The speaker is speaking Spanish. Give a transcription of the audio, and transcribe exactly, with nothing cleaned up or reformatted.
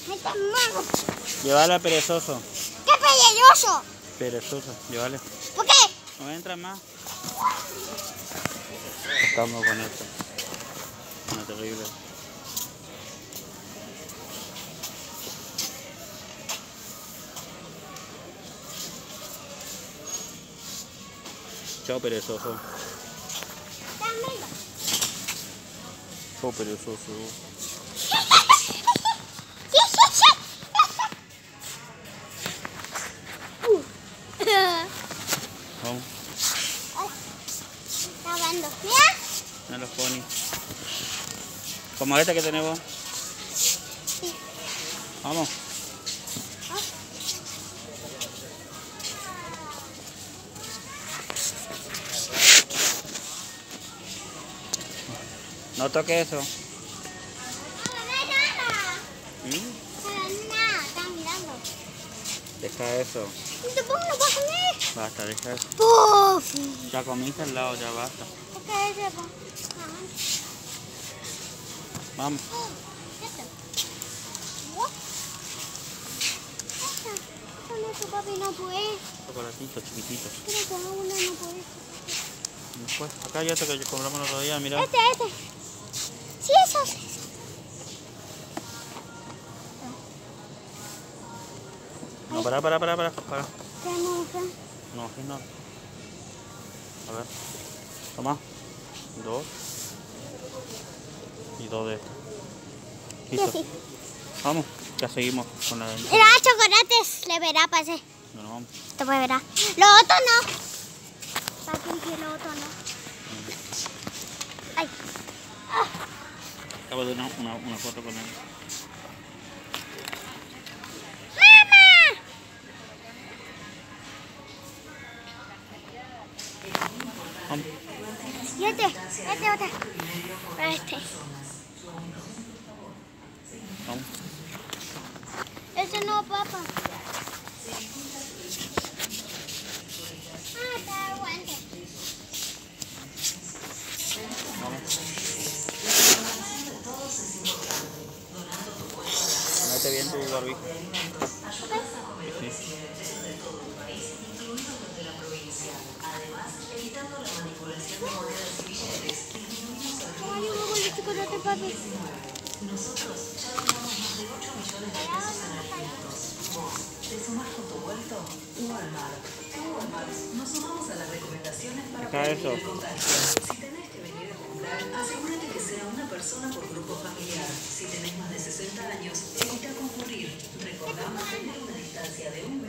Este mago. Llévala, perezoso. ¡Qué peligroso! Perezoso, llévale. ¿Por qué? No entra más. Estamos con esto. Una terrible. Chao, perezoso. Dámelo. Chao, perezoso. Vamos. Está dando. Mira. No los ponis. Como esta que tenemos. Sí. Vamos. No toque eso. No, nada. ¿Mm? Nada, está mirando. Deja eso. ¿Te pongo una cosa a mí? Basta, deja eso. ¡Puf! Ya comiste al lado, ya basta. ¿Qué es eso? Vamos. Esto. ¿What? Esto. Con eso, papi, no puede. Chocolatito, chiquitito. Creo que uno no puede. Después, acá ya te que compramos el otro día, mira. Este, este. Sí, eso. No, para, para, para, para, para. ¿Qué no sé? No, aquí no. A ver. Toma. Dos. Y dos de estos. Listo. Sí, sí. Vamos, ya seguimos con la... Mira, chocolates, le verá, parece. Bueno, vamos. Te puede verá. Lo otro no. Papi, que lo otro no. Ay. Acabo de una, una, una foto con él. ¡Mamá! Vamos. Y este, este otro. Este. Vamos. Ese no, papá. Ah, está aguante. Vamos. Mete bien tu barbijo. Sí. Ay, yo me voy a chocolate, papi. Nosotros ya donamos más de ocho millones de pesos en alimentos. Vos, ¿te sumás con tu vuelto? Walmart. En Walmart nos sumamos a las recomendaciones para Acá prevenir eso. el contagio. Si tenés que venir a comprar, asegúrate que sea una persona por grupo familiar. Si tenés más de sesenta años, evita concurrir. Recordá mantener una distancia de un